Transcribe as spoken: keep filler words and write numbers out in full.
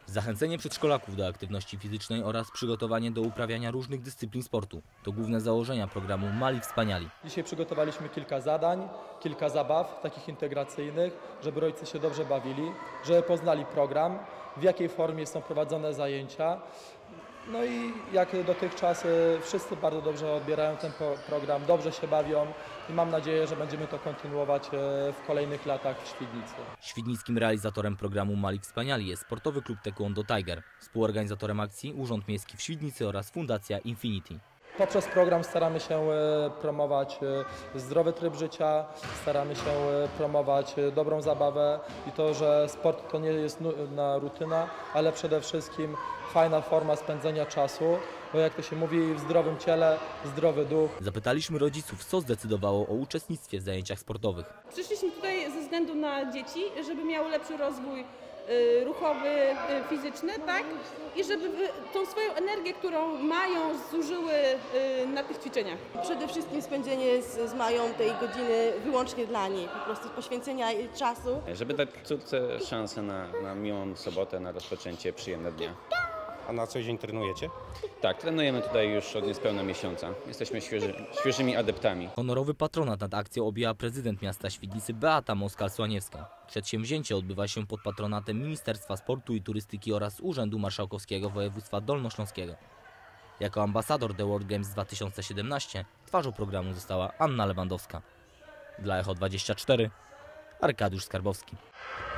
Zachęcenie przedszkolaków do aktywności fizycznej oraz przygotowanie do uprawiania różnych dyscyplin sportu to główne założenia programu Mali Wspaniali. Dzisiaj przygotowaliśmy kilka zadań, kilka zabaw takich integracyjnych, żeby rodzice się dobrze bawili, żeby poznali program, w jakiej formie są prowadzone zajęcia. No i jak dotychczas wszyscy bardzo dobrze odbierają ten program, dobrze się bawią i mam nadzieję, że będziemy to kontynuować w kolejnych latach w Świdnicy. Świdnickim realizatorem programu Mali Wspaniali jest Sportowy Klub Taekwondo Tiger, współorganizatorem akcji Urząd Miejski w Świdnicy oraz Fundacja Infinity. Poprzez program staramy się promować zdrowy tryb życia, staramy się promować dobrą zabawę i to, że sport to nie jest nudna rutyna, ale przede wszystkim fajna forma spędzenia czasu, bo jak to się mówi, w zdrowym ciele, zdrowy duch. Zapytaliśmy rodziców, co zdecydowało o uczestnictwie w zajęciach sportowych. Przyszliśmy tutaj ze względu na dzieci, żeby miały lepszy rozwój ruchowy, fizyczny, tak? I żeby tą swoją energię, którą mają, zużyły na tych ćwiczeniach. Przede wszystkim spędzenie z, z Mają tej godziny wyłącznie dla niej, po prostu poświęcenia jej czasu. Żeby dać córce szansę na, na miłą sobotę, na rozpoczęcie przyjemnego dnia. A na co dzień trenujecie? Tak, trenujemy tutaj już od niespełna miesiąca. Jesteśmy świeży, świeżymi adeptami. Honorowy patronat nad akcją objęła prezydent miasta Świdnicy Beata Moskal-Słaniewska. Przedsięwzięcie odbywa się pod patronatem Ministerstwa Sportu i Turystyki oraz Urzędu Marszałkowskiego Województwa Dolnośląskiego. Jako ambasador The World Games dwa tysiące siedemnaście twarzą programu została Anna Lewandowska. Dla Echo dwadzieścia cztery Arkadiusz Skarbowski.